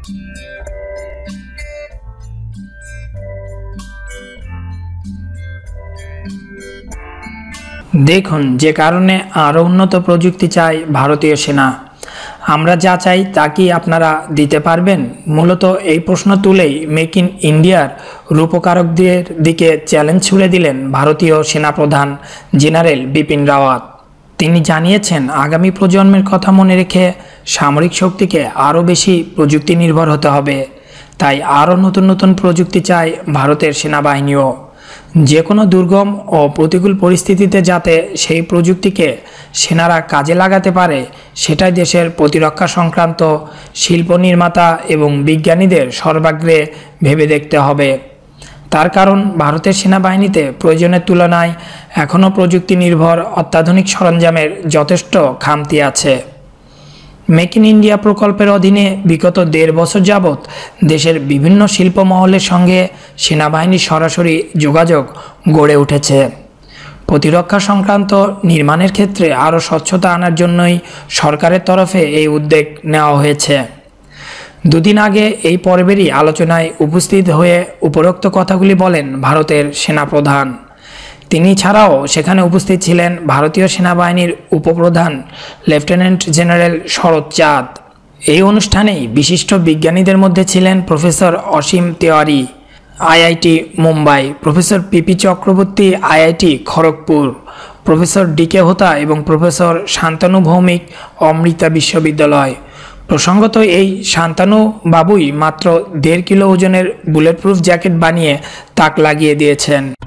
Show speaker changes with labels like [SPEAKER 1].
[SPEAKER 1] দেখুন, যে কারণে আরও উন্নত প্রযুক্তি চাই ভারতীয় সেনা, আমরা যা চাই তা কি আপনারা দিতে পারবেন? মূলত এই প্রশ্ন তুলেই মেক ইন ইন্ডিয়ার রূপকারকদের দিকে চ্যালেঞ্জ ছুড়ে দিলেন ভারতীয় সেনাপ্রধান জেনারেল বিপিন রাওয়াত। তিনি জানিয়েছেন, আগামী প্রজন্মের কথা মনে রেখে সামরিক শক্তিকে আরও বেশি প্রযুক্তি নির্ভর হতে হবে। তাই আরও নতুন নতুন প্রযুক্তি চায় ভারতের সেনাবাহিনীও। যে কোনো দুর্গম ও প্রতিকূল পরিস্থিতিতে যাতে সেই প্রযুক্তিকে সেনারা কাজে লাগাতে পারে, সেটাই দেশের প্রতিরক্ষা সংক্রান্ত শিল্প নির্মাতা এবং বিজ্ঞানীদের সর্বাগ্রে ভেবে দেখতে হবে। তার কারণ, ভারতের সেনাবাহিনীতে প্রয়োজনের তুলনায় এখনও প্রযুক্তি নির্ভর অত্যাধুনিক সরঞ্জামের যথেষ্ট খামতি আছে। মেক ইন ইন্ডিয়া প্রকল্পের অধীনে বিগত 1.5 বছর যাবৎ দেশের বিভিন্ন শিল্প মহলের সঙ্গে সেনাবাহিনীর সরাসরি যোগাযোগ গড়ে উঠেছে। প্রতিরক্ষা সংক্রান্ত নির্মাণের ক্ষেত্রে আরও স্বচ্ছতা আনার জন্যই সরকারের তরফে এই উদ্যোগ নেওয়া হয়েছে। দুদিন আগে এই পর্বেরই আলোচনায় উপস্থিত হয়ে উপরোক্ত কথাগুলি বলেন ভারতের সেনাপ্রধান। তিনি ছাড়াও সেখানে উপস্থিত ছিলেন ভারতীয় সেনাবাহিনীর উপপ্রধান লেফটেন্যান্ট জেনারেল শরৎ চাঁদ। এই অনুষ্ঠানেই বিশিষ্ট বিজ্ঞানীদের মধ্যে ছিলেন professor Asim Tewari, IIT Mumbai, professor P P Chakraborty, IIT Kharagpur, professor D K Hota এবং প্রফেসর শান্তনু ভৌমিক, অমৃতা বিশ্ববিদ্যালয়। প্রসঙ্গত, এই শান্তনু বাবুই মাত্র 1.5 কিলো ওজনের বুলেটপ্রুফ জ্যাকেট বানিয়ে তাক লাগিয়ে দিয়েছেন।